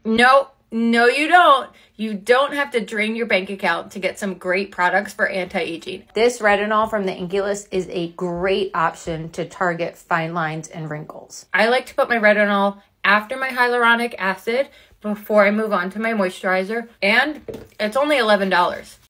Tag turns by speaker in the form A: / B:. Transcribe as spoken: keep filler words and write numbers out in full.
A: No, no you don't. You don't have to drain your bank account to get some great products for anti-aging. This retinol from the INKEY List is a great option to target fine lines and wrinkles. I like to put my retinol after my hyaluronic acid before I move on to my moisturizer, and it's only eleven dollars.